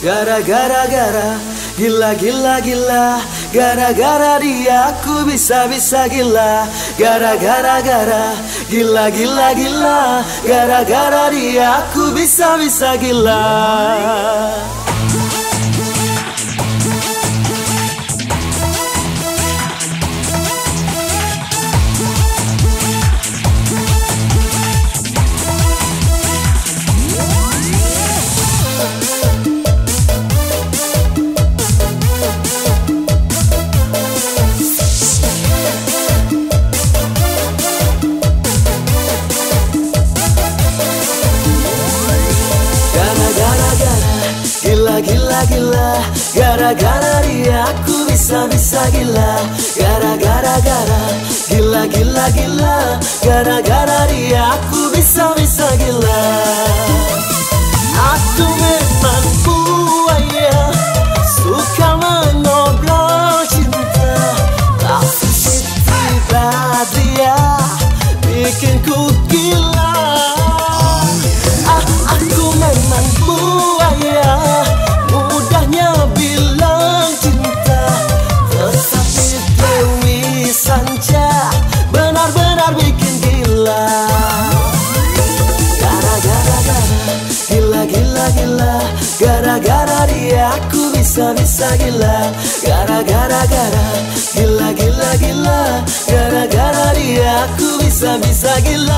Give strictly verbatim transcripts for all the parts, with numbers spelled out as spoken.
Gara-gara gara, gila gila gila. Gara-gara dia aku bisa-bisa gila. Gara-gara gara, gila gila gila. Gara-gara dia aku bisa-bisa gila. Gila-gila, gara-gara dia aku bisa-bisa gila. Gara-gara gara, gila-gila gila. Gara-gara dia aku bisa-bisa gila. Aku memang buaya, suka mengobrol cinta. Tapi Siti Badriah bikin ku gila. Ah, aku memang buaya, mudahnya bilang cinta. Tetapi Dewi Sanja benar-benar bikin gila. Gara-gara gara, gila-gila gila. Gara-gara dia aku bisa-bisa gila. Gara-gara gara, gila-gila gila. Gara-gara dia aku bisa-bisa gila.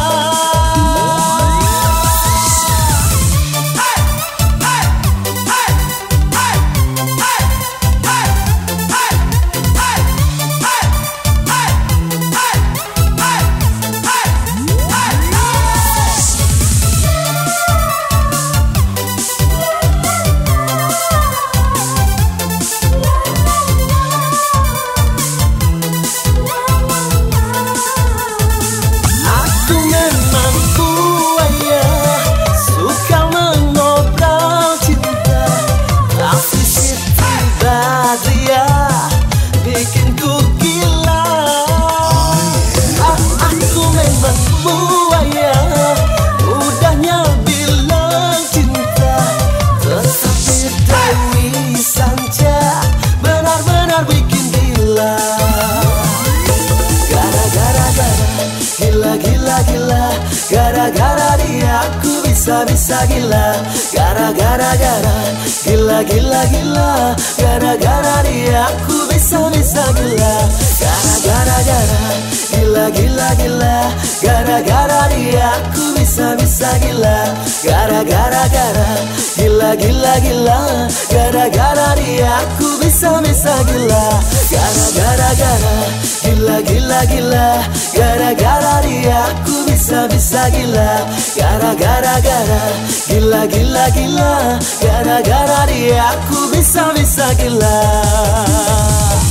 Gila-gila, gara-gara dia aku bisa-bisa gila. Gara-gara gara, gila-gila gila. Gara-gara dia aku bisa-bisa gila. Gara-gara gara, gila-gila gila. Gara-gara dia aku bisa-bisa gila. Gara-gara gara, gila-gila gila. Gara-gara dia aku bisa-bisa gila. Gara-gara gara, gila-gila gila. Gara-gara dia aku bisa-bisa gila. Gara-gara gara, gila-gila gila. Gara-gara dia aku bisa-bisa gila.